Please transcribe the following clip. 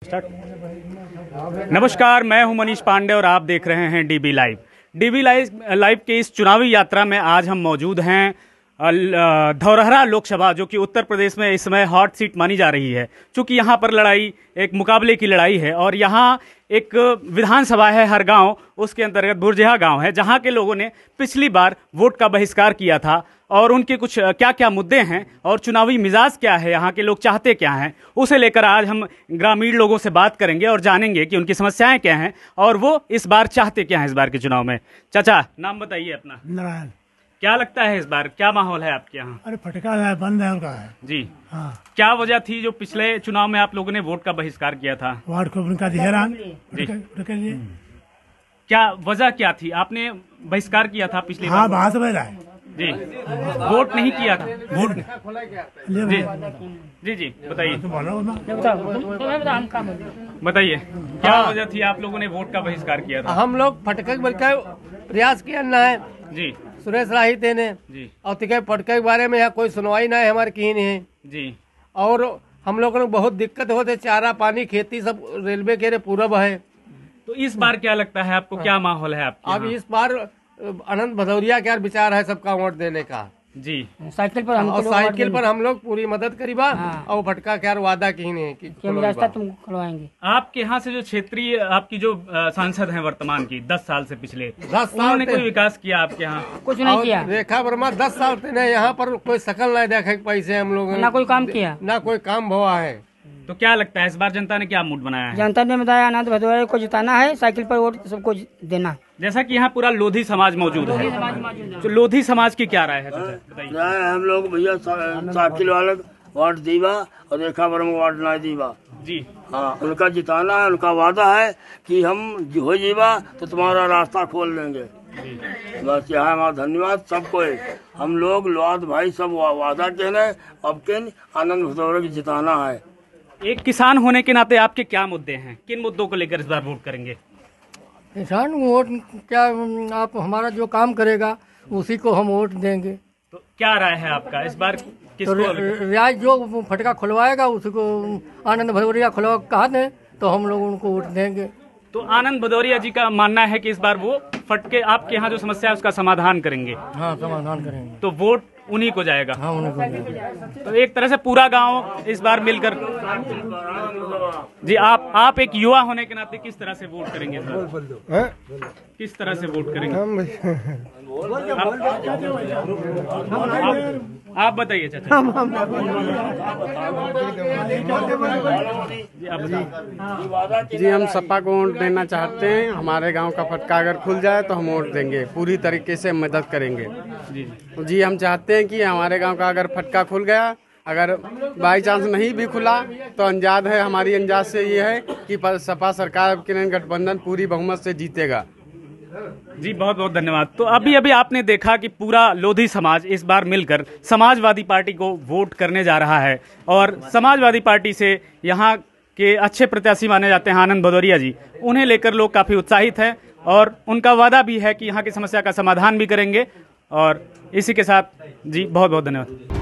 नमस्कार, मैं हूं मनीष पांडे और आप देख रहे हैं डीबी लाइव। डीबी लाइव के इस चुनावी यात्रा में आज हम मौजूद हैं धौरहरा लोकसभा, जो कि उत्तर प्रदेश में इस समय हॉट सीट मानी जा रही है। चूंकि यहाँ पर लड़ाई एक मुकाबले की लड़ाई है और यहाँ एक विधानसभा है हर गांव, उसके अंतर्गत बुरजेहा गांव है, जहां के लोगों ने पिछली बार वोट का बहिष्कार किया था और उनके कुछ क्या क्या मुद्दे हैं और चुनावी मिजाज क्या है, यहाँ के लोग चाहते क्या हैं, उसे लेकर आज हम ग्रामीण लोगों से बात करेंगे और जानेंगे कि उनकी समस्याएं क्या हैं और वो इस बार चाहते क्या हैं इस बार के चुनाव में। चाचा, नाम बताइए अपना। नारायण। क्या लगता है इस बार क्या माहौल है आपके यहाँ? अरे फटका है, बंद है उनका है जी। हाँ। क्या वजह थी जो पिछले चुनाव में आप लोगों ने वोट का बहिष्कार किया था? वार्ड को उनका देहरान क्या वजह क्या थी? आपने बहिष्कार किया था पिछली हाँ, बार? बाहर से रहा है जी, वोट नहीं किया था। वोट जी जी जी, बताइए बताइए क्या वजह थी आप लोगों ने वोट का बहिष्कार किया था? हम लोग फटके का प्रयास किया ना है जी, सुरेश राही थे ने जी, और तिके फटके के बारे में यहाँ कोई सुनवाई ना है हमारे की नहीं है जी। और हम लोगों को बहुत दिक्कत होते, चारा पानी खेती सब रेलवे के पूरब है। तो इस बार क्या लगता है आपको, क्या माहौल है आपके अब यहाँ? इस बार अनंत भदौरिया क्या विचार है सबका वोट देने का? जी, साइकिल पर हम लोग पूरी मदद करीबा। हाँ। और फटका क्या वादा की नहीं कि रास्ता तुम खुलवाएंगे। आपके यहाँ से जो क्षेत्रीय आपकी जो सांसद हैं वर्तमान की 10 साल से पिछले 10 साल उन्होंने कोई विकास किया आपके यहाँ? कुछ नहीं किया। रेखा वर्मा 10 साल से यहाँ पर कोई शकल नहीं देखे पैसे हम लोग ना कोई काम किया, ना कोई काम हुआ है। तो क्या लगता है इस बार जनता ने क्या मूड बनाया है? जनता ने बताया अनंत भदौरिया को जिताना है, साइकिल पर वोट सबको देना। जैसा कि यहाँ पूरा लोधी समाज मौजूद है, तो लोधी समाज की क्या राय है? बताइए। हम लोग भैया साइकिल वाले वोट दीवा और रेखा वर्मा वोट ना दीवा जी। हाँ, उनका जिताना है, उनका वादा है कि हम हो जीवा तो तुम्हारा रास्ता खोल देंगे। बस यहाँ हमारा धन्यवाद सबको। हम लोग लौद भाई सब वादा कहने अब किन आनंद भदौरिया की जिताना है। एक किसान होने के नाते आपके क्या मुद्दे हैं, किन मुद्दों को लेकर इस बार वोट करेंगे? किसान वोट क्या, आप हमारा जो काम करेगा उसी को हम वोट देंगे। तो क्या राय है आपका इस बार किसको? तो रियाज जो फटका खुलवाएगा उसी को आनंद भदौरिया खुलवा कहा दें तो हम लोग उनको वोट देंगे। तो आनंद भदौरिया जी का मानना है कि इस बार वो फटके आपके यहाँ जो समस्या है उसका समाधान करेंगे। हाँ, समाधान करेंगे। तो वोट उन्हीं को जाएगा। हाँ, उन्हीं को जाएगा। तो एक तरह से पूरा गांव इस बार मिलकर। जी, आप एक युवा होने के नाते किस तरह से वोट करेंगे इस बार? किस तरह से वोट करेंगे आप बताइए चाचा। जी, हम सपा को वोट देना चाहते हैं। हमारे गांव का फटका अगर खुल जाए तो हम वोट देंगे, पूरी तरीके से मदद करेंगे। जी, हम चाहते हैं कि हमारे गांव का अगर फटका खुल गया, अगर बाई चांस नहीं भी खुला तो अंदाज है, हमारी अंदाज से ये है कि सपा सरकार के गठबंधन पूरी बहुमत से जीतेगा। जी, बहुत बहुत धन्यवाद। तो अभी आपने देखा कि पूरा लोधी समाज इस बार मिलकर समाजवादी पार्टी को वोट करने जा रहा है और समाजवादी पार्टी से यहाँ के अच्छे प्रत्याशी माने जाते हैं आनंद भदौरिया जी, उन्हें लेकर लोग काफ़ी उत्साहित हैं और उनका वादा भी है कि यहाँ की समस्या का समाधान भी करेंगे। और इसी के साथ जी बहुत बहुत धन्यवाद।